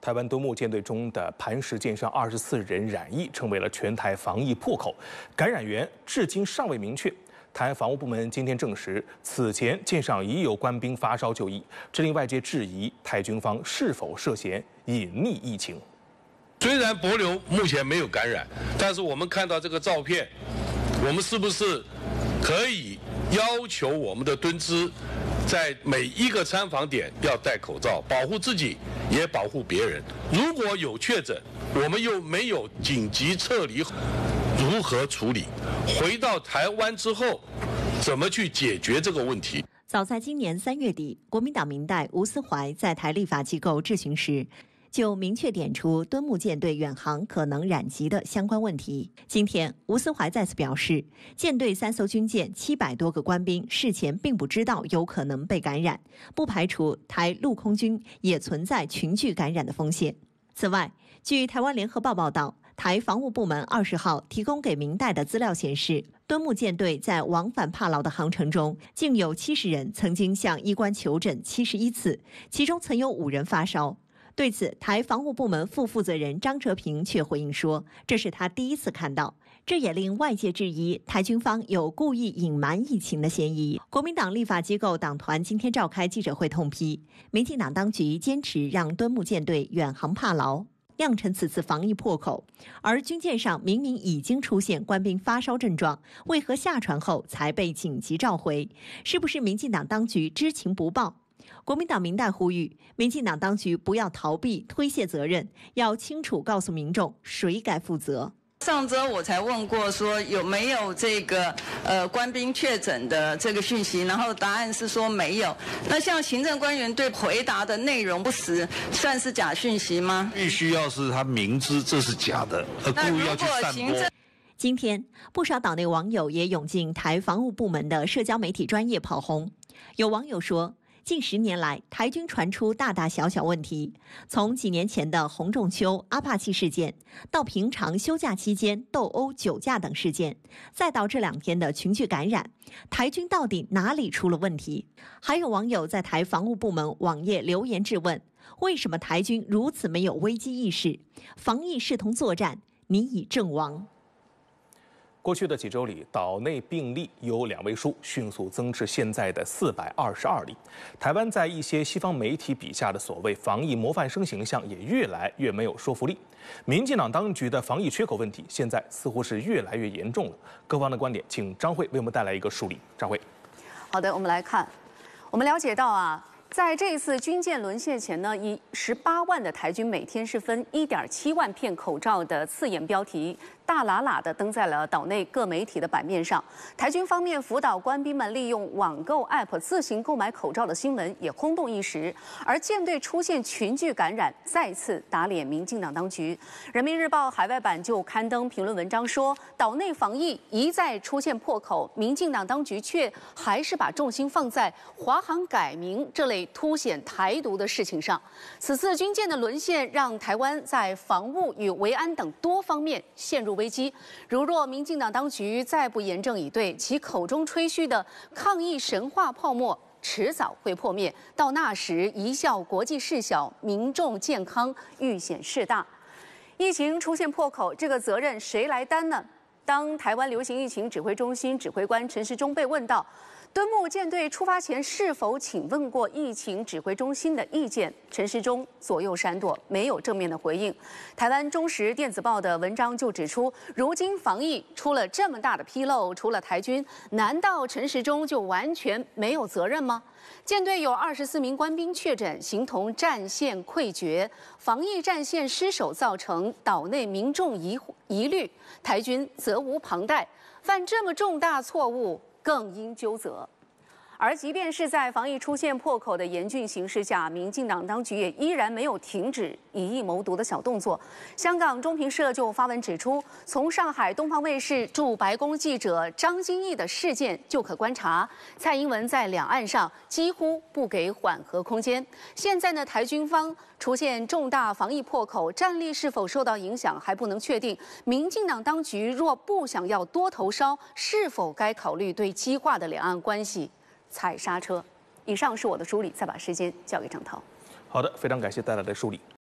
台湾敦睦舰队中的磐石舰上24人染疫，成为了全台防疫破口，感染源至今尚未明确。台湾防务部门今天证实，此前舰上已有官兵发烧就医，这令外界质疑台军方是否涉嫌隐匿疫情。 虽然帛琉目前没有感染，但是我们看到这个照片，我们是不是可以要求我们的蹲姿在每一个参访点要戴口罩，保护自己也保护别人？如果有确诊，我们又没有紧急撤离，如何处理？回到台湾之后，怎么去解决这个问题？ 早在今年3月底，国民党民代吴思怀在台立法机构质询时，就明确点出敦睦舰队远航可能染疾的相关问题。今天，吴思怀再次表示，舰队3艘军舰700多个官兵事前并不知道有可能被感染，不排除台陆空军也存在群聚感染的风险。此外，据台湾联合报报道，台防务部门20号提供给明代的资料显示，敦睦舰队在往返帕劳的航程中，竟有70人曾经向医官求诊71次，其中曾有5人发烧。对此，台防务部门副负责人张哲平却回应说，这是他第一次看到，这也令外界质疑台军方有故意隐瞒疫情的嫌疑。国民党立法机构党团今天召开记者会痛批，民进党当局坚持让敦睦舰队远航帕劳，酿成此次防疫破口，而军舰上明明已经出现官兵发烧症状，为何下船后才被紧急召回？是不是民进党当局知情不报？国民党民代呼吁，民进党当局不要逃避推卸责任，要清楚告诉民众谁该负责。 上周我才问过说有没有这个官兵确诊的这个讯息，然后答案是说没有。那像行政官员对回答的内容不实，算是假讯息吗？ 必须要是他明知这是假的，而故意要去散播。 今天，不少岛内网友也涌进台防务部门的社交媒体专页炮轰。有网友说，近10年来，台军传出大大小小问题，从几年前的洪仲丘、阿帕契事件，到平常休假期间斗殴、酒驾等事件，再到这2天的群聚感染，台军到底哪里出了问题？还有网友在台防务部门网页留言质问，为什么台军如此没有危机意识？防疫视同作战，你已阵亡。 过去的几周里，岛内病例由2位数迅速增至现在的422例。台湾在一些西方媒体笔下的所谓防疫模范生形象也越来越没有说服力。民进党当局的防疫缺口问题，现在似乎是越来越严重了。各方的观点，请张慧为我们带来一个梳理。张慧， 好的，我们来看，我们了解到在这一次军舰沦陷前呢，以18万的台军每天是分1.7万片口罩的刺眼标题，大喇喇地登在了岛内各媒体的版面上。台军方面辅导官兵们利用网购 App 自行购买口罩的新闻也轰动一时，而舰队出现群聚感染，再次打脸民进党当局。人民日报海外版就刊登评论文章说，岛内防疫一再出现破口，民进党当局却还是把重心放在华航改名这类凸显台独的事情上。此次军舰的沦陷，让台湾在防务与维安等多方面陷入危机。如若民进党当局再不严正以对，其口中吹嘘的抗疫神话泡沫迟早会破灭。到那时，一笑国际事小，民众健康愈显事大。疫情出现破口，这个责任谁来担呢？当台湾流行疫情指挥中心指挥官陈时中被问到敦睦舰队出发前是否请问过疫情指挥中心的意见，陈时中左右闪躲，没有正面的回应。台湾中时电子报的文章就指出，如今防疫出了这么大的纰漏，除了台军，难道陈时中就完全没有责任吗？舰队有24名官兵确诊，形同战线溃决，防疫战线失守，造成岛内民众疑虑，台军责无旁贷，犯这么重大错误，更应究责。而即便是在防疫出现破口的严峻形势下，民进党当局也依然没有停止以疫谋独的小动作。香港中评社就发文指出，从上海东方卫视驻白宫记者张金义的事件就可观察，蔡英文在两岸上几乎不给缓和空间。现在呢，台军方出现重大防疫破口，战力是否受到影响还不能确定。民进党当局若不想要多头烧，是否该考虑对激化的两岸关系踩刹车？以上是我的梳理，再把时间交给张涛。 好的，非常感谢带来的梳理。